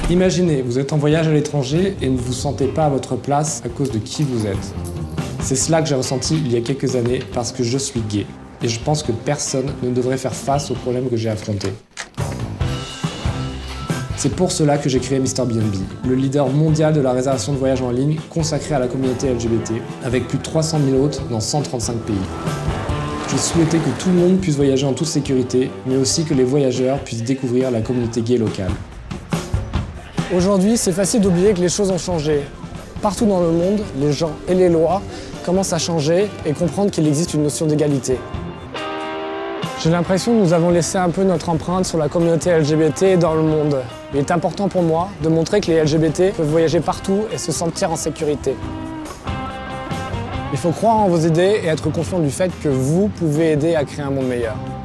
Imaginez, vous êtes en voyage à l'étranger et ne vous sentez pas à votre place à cause de qui vous êtes. C'est cela que j'ai ressenti il y a quelques années parce que je suis gay. Et je pense que personne ne devrait faire face aux problèmes que j'ai affrontés. C'est pour cela que j'ai créé MrBnB, le leader mondial de la réservation de voyages en ligne consacré à la communauté LGBT, avec plus de 300 000 hôtes dans 135 pays. Je souhaitais que tout le monde puisse voyager en toute sécurité, mais aussi que les voyageurs puissent découvrir la communauté gay locale. Aujourd'hui, c'est facile d'oublier que les choses ont changé. Partout dans le monde, les gens et les lois commencent à changer et comprendre qu'il existe une notion d'égalité. J'ai l'impression que nous avons laissé un peu notre empreinte sur la communauté LGBT dans le monde. Il est important pour moi de montrer que les LGBT peuvent voyager partout et se sentir en sécurité. Il faut croire en vos idées et être conscient du fait que vous pouvez aider à créer un monde meilleur.